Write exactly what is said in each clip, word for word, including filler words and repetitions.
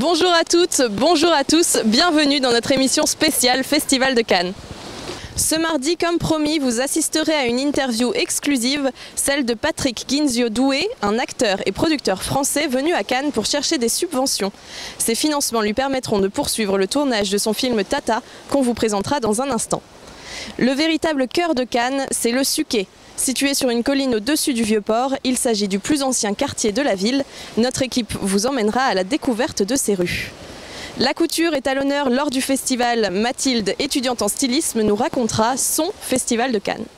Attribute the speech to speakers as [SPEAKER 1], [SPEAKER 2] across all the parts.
[SPEAKER 1] Bonjour à toutes, bonjour à tous, bienvenue dans notre émission spéciale Festival de Cannes. Ce mardi, comme promis, vous assisterez à une interview exclusive, celle de Patrick Guinzio-Doué, un acteur et producteur français venu à Cannes pour chercher des subventions. Ces financements lui permettront de poursuivre le tournage de son film Tata, qu'on vous présentera dans un instant. Le véritable cœur de Cannes, c'est le Suquet. Situé sur une colline au-dessus du Vieux-Port, il s'agit du plus ancien quartier de la ville. Notre équipe vous emmènera à la découverte de ses rues. La couture est à l'honneur lors du festival. Mathilde, étudiante en stylisme, nous racontera son festival de Cannes.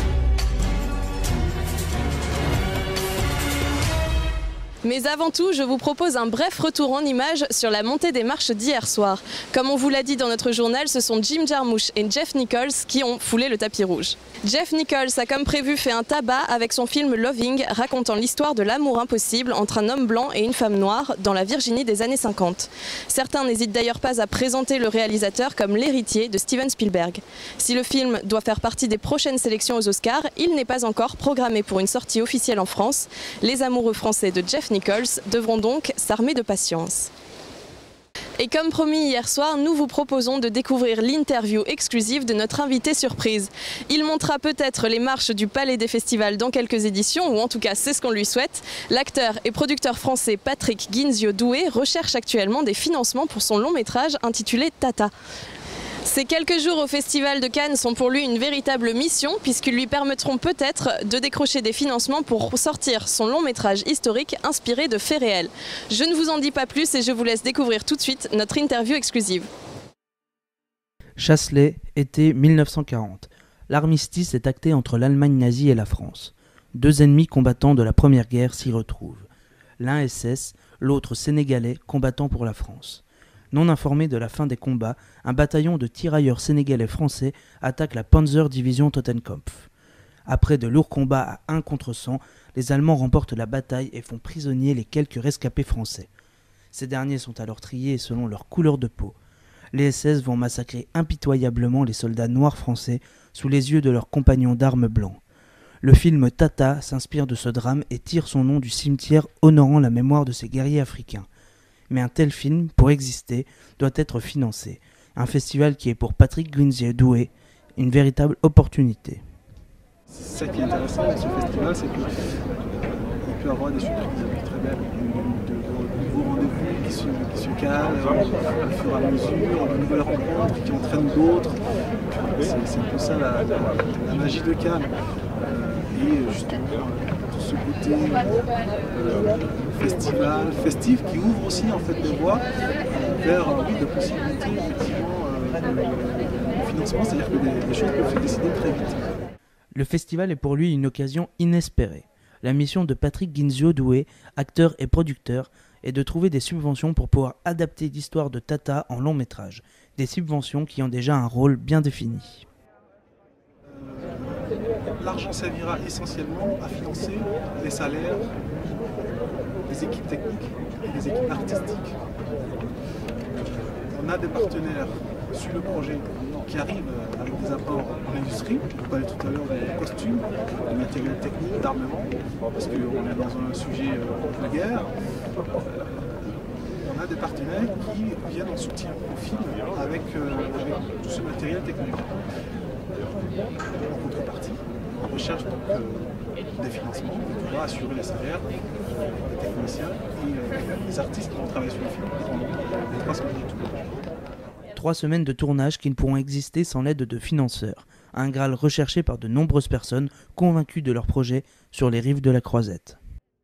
[SPEAKER 1] Mais avant tout, je vous propose un bref retour en images sur la montée des marches d'hier soir. Comme on vous l'a dit dans notre journal, ce sont Jim Jarmusch et Jeff Nichols qui ont foulé le tapis rouge. Jeff Nichols a comme prévu fait un tabac avec son film Loving, racontant l'histoire de l'amour impossible entre un homme blanc et une femme noire dans la Virginie des années cinquante. Certains n'hésitent d'ailleurs pas à présenter le réalisateur comme l'héritier de Steven Spielberg. Si le film doit faire partie des prochaines sélections aux Oscars, il n'est pas encore programmé pour une sortie officielle en France. Les amoureux français de Jeff Nichols devront donc s'armer de patience. Et comme promis hier soir, nous vous proposons de découvrir l'interview exclusive de notre invité surprise. Il montera peut-être les marches du Palais des Festivals dans quelques éditions, ou en tout cas c'est ce qu'on lui souhaite. L'acteur et producteur français Patrick Guinzio-Doué recherche actuellement des financements pour son long métrage intitulé Tata. Ces quelques jours au Festival de Cannes sont pour lui une véritable mission puisqu'ils lui permettront peut-être de décrocher des financements pour sortir son long métrage historique inspiré de faits réels. Je ne vous en dis pas plus et je vous laisse découvrir tout de suite notre interview exclusive.
[SPEAKER 2] Chasselet, été mille neuf cent quarante. L'armistice est acté entre l'Allemagne nazie et la France. Deux ennemis combattants de la Première Guerre s'y retrouvent. L'un S S, l'autre sénégalais combattant pour la France. Non informé de la fin des combats, un bataillon de tirailleurs sénégalais français attaque la Panzer Division Totenkopf. Après de lourds combats à un contre cent, les Allemands remportent la bataille et font prisonniers les quelques rescapés français. Ces derniers sont alors triés selon leur couleur de peau. Les S S vont massacrer impitoyablement les soldats noirs français sous les yeux de leurs compagnons d'armes blancs. Le film Tata s'inspire de ce drame et tire son nom du cimetière honorant la mémoire de ces guerriers africains. Mais un tel film, pour exister, doit être financé. Un festival qui est pour Patrick Guinzio-Doué une véritable opportunité.
[SPEAKER 3] C'est ça qui est intéressant dans ce festival, c'est qu'il peut y avoir des surprises très belles, de, de, de nouveaux rendez-vous qui se, qui se calent au fur et à mesure, de nouvelles rencontres qui entraînent d'autres. C'est un peu ça la, la, la magie de Cannes. Et justement, tout ce côté euh, festival, festif qui ouvre aussi en fait des voies vers euh, oui, des possibilités effectivement euh, de financement, c'est-à-dire que des, des choses peuvent se décider très vite.
[SPEAKER 2] Le festival est pour lui une occasion inespérée. La mission de Patrick Guinzio-Doué, acteur et producteur, est de trouver des subventions pour pouvoir adapter l'histoire de Tata en long métrage. Des subventions qui ont déjà un rôle bien défini.
[SPEAKER 3] L'argent servira essentiellement à financer les salaires des équipes techniques et des équipes artistiques. On a des partenaires sur le projet qui arrivent avec des apports de l'industrie. Je parlais tout à l'heure des costumes, de matériel technique, d'armement, parce qu'on est dans un sujet de guerre. On a des partenaires qui viennent en soutien au film avec, avec tout ce matériel technique. En contrepartie, on recherche donc euh, des financements pour pouvoir assurer les salaires euh, des techniciens et euh, des artistes qui vont travailler sur le film pendant les trois semaines de tournage.
[SPEAKER 2] Trois semaines de tournage qui ne pourront exister sans l'aide de financeurs, un graal recherché par de nombreuses personnes convaincues de leur projet sur les rives de la Croisette.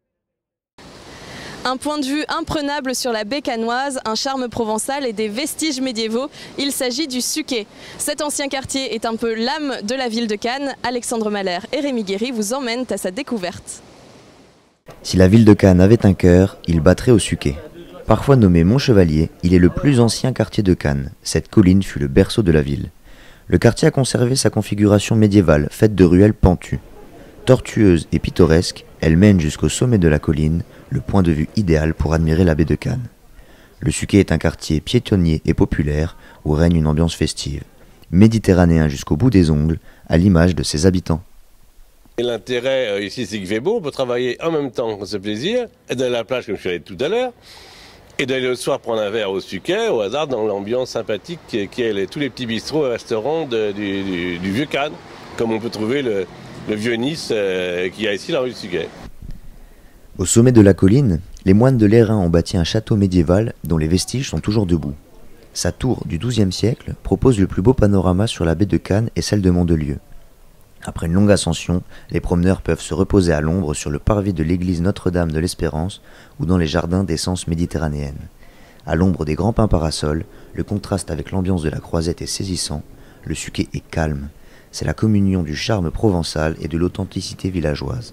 [SPEAKER 1] Un point de vue imprenable sur la baie cannoise, un charme provençal et des vestiges médiévaux, il s'agit du Suquet. Cet ancien quartier est un peu l'âme de la ville de Cannes. Alexandre Mahler et Rémi Guéry vous emmènent à sa découverte.
[SPEAKER 4] Si la ville de Cannes avait un cœur, il battrait au Suquet. Parfois nommé Mont-Chevalier, il est le plus ancien quartier de Cannes. Cette colline fut le berceau de la ville. Le quartier a conservé sa configuration médiévale, faite de ruelles pentues. Tortueuse et pittoresque, elle mène jusqu'au sommet de la colline, le point de vue idéal pour admirer la baie de Cannes. Le Suquet est un quartier piétonnier et populaire où règne une ambiance festive, méditerranéen jusqu'au bout des ongles, à l'image de ses habitants.
[SPEAKER 5] L'intérêt euh, ici, c'est qu'il fait beau, on peut travailler en même temps qu'on se plaisir, être dans la plage comme je suis allé tout à l'heure, Et d'aller le soir prendre un verre au Suquet, au hasard, dans l'ambiance sympathique qui est, qui est les, tous les petits bistrots et restaurants de, du, du, du Vieux Cannes, comme on peut trouver le, le Vieux Nice euh, qu'il y a ici dans la rue du Suquet.
[SPEAKER 4] Au sommet de la colline, les moines de l'Airain ont bâti un château médiéval dont les vestiges sont toujours debout. Sa tour du douzième siècle propose le plus beau panorama sur la baie de Cannes et celle de Mandelieu. Après une longue ascension, les promeneurs peuvent se reposer à l'ombre sur le parvis de l'église Notre-Dame de l'Espérance ou dans les jardins d'essence méditerranéenne. À l'ombre des grands pins parasols, le contraste avec l'ambiance de la Croisette est saisissant, le Suquet est calme. C'est la communion du charme provençal et de l'authenticité villageoise.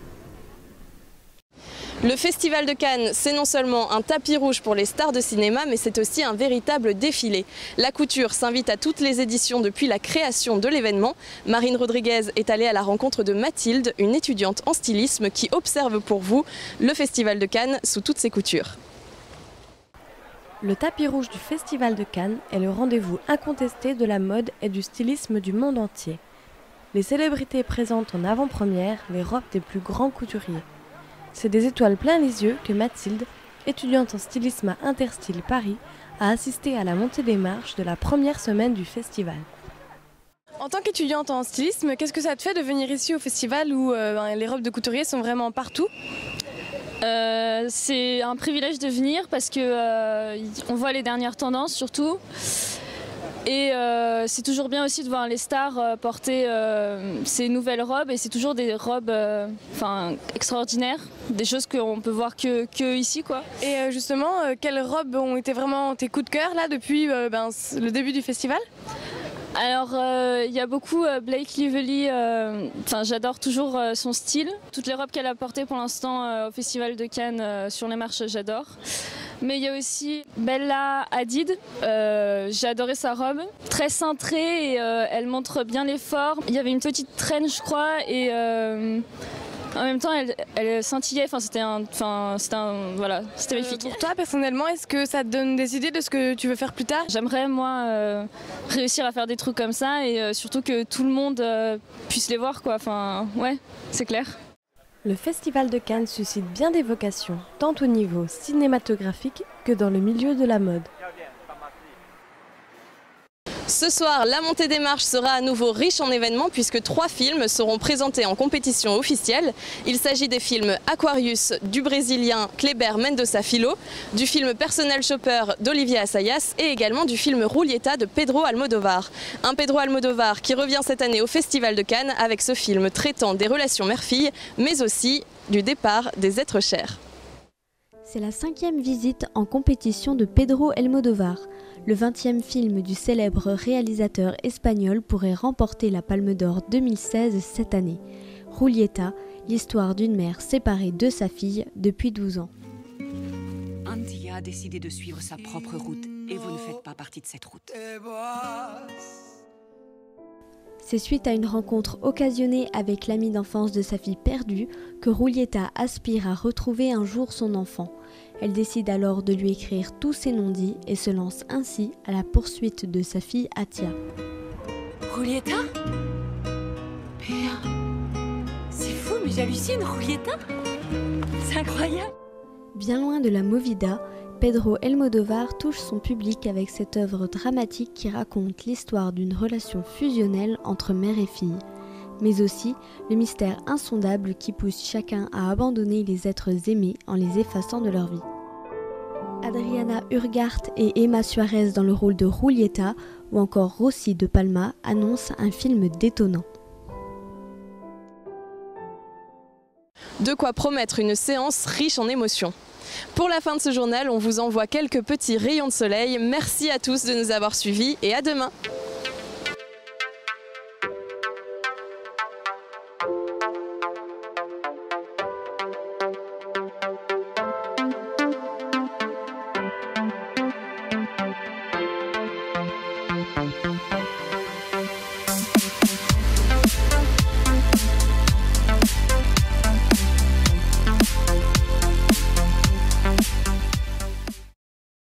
[SPEAKER 1] Le Festival de Cannes, c'est non seulement un tapis rouge pour les stars de cinéma, mais c'est aussi un véritable défilé. La couture s'invite à toutes les éditions depuis la création de l'événement. Marine Rodriguez est allée à la rencontre de Mathilde, une étudiante en stylisme qui observe pour vous le Festival de Cannes sous toutes ses coutures.
[SPEAKER 6] Le tapis rouge du Festival de Cannes est le rendez-vous incontesté de la mode et du stylisme du monde entier. Les célébrités présentent en avant-première les robes des plus grands couturiers. C'est des étoiles plein les yeux que Mathilde, étudiante en stylisme à Interstyle Paris, a assisté à la montée des marches de la première semaine du festival.
[SPEAKER 7] En tant qu'étudiante en stylisme, qu'est-ce que ça te fait de venir ici au festival où euh, les robes de couturier sont vraiment partout ?
[SPEAKER 8] Euh, c'est un privilège de venir parce que euh, on voit les dernières tendances surtout. Et euh, c'est toujours bien aussi de voir les stars euh, porter euh, ces nouvelles robes, et c'est toujours des robes euh, extraordinaires, des choses qu'on peut voir que, que ici, quoi.
[SPEAKER 7] Et euh, justement, euh, quelles robes ont été vraiment tes coups de cœur là depuis euh, ben, le début du festival ?
[SPEAKER 8] Alors il euh, y a beaucoup euh, Blake Lively, euh, j'adore toujours euh, son style. Toutes les robes qu'elle a portées pour l'instant euh, au Festival de Cannes euh, sur les marches, j'adore. Mais il y a aussi Bella Hadid, euh, j'ai adoré sa robe, très cintrée et euh, elle montre bien les formes. Il y avait une petite traîne je crois et euh, en même temps elle, elle scintillait, enfin, c'était un, enfin, c'était un, voilà, c'était magnifique.
[SPEAKER 7] Euh, pour toi personnellement, est-ce que ça te donne des idées de ce que tu veux faire plus tard ?
[SPEAKER 8] J'aimerais moi euh, réussir à faire des trucs comme ça et euh, surtout que tout le monde euh, puisse les voir quoi, enfin ouais, c'est clair.
[SPEAKER 6] Le Festival de Cannes suscite bien des vocations, tant au niveau cinématographique que dans le milieu de la mode.
[SPEAKER 1] Ce soir, la montée des marches sera à nouveau riche en événements puisque trois films seront présentés en compétition officielle. Il s'agit des films Aquarius du brésilien Kleber Mendonça Filho, du film Personal Shopper d'Olivier Assayas et également du film Rulieta de Pedro Almodóvar. Un Pedro Almodóvar qui revient cette année au Festival de Cannes avec ce film traitant des relations mère-fille mais aussi du départ des êtres chers.
[SPEAKER 9] C'est la cinquième visite en compétition de Pedro Almodóvar. Le vingtième film du célèbre réalisateur espagnol pourrait remporter la Palme d'Or deux mille seize cette année. Rulieta, l'histoire d'une mère séparée de sa fille depuis douze ans.
[SPEAKER 10] Antilla a décidé de suivre sa propre route et vous ne faites pas partie de cette route.
[SPEAKER 9] C'est suite à une rencontre occasionnée avec l'ami d'enfance de sa fille perdue que Rulieta aspire à retrouver un jour son enfant. Elle décide alors de lui écrire tous ses non-dits et se lance ainsi à la poursuite de sa fille Atia.
[SPEAKER 10] Rulieta ? Mais c'est fou, mais j'hallucine, Rulieta ? C'est incroyable !
[SPEAKER 9] Bien loin de la movida, Pedro Almodóvar touche son public avec cette œuvre dramatique qui raconte l'histoire d'une relation fusionnelle entre mère et fille, mais aussi le mystère insondable qui pousse chacun à abandonner les êtres aimés en les effaçant de leur vie. Adriana Urgart et Emma Suárez dans le rôle de Rulieta ou encore Rossi de Palma annoncent un film détonnant.
[SPEAKER 1] De quoi promettre une séance riche en émotions. Pour la fin de ce journal, on vous envoie quelques petits rayons de soleil. Merci à tous de nous avoir suivis et à demain.
[SPEAKER 10] Thank you.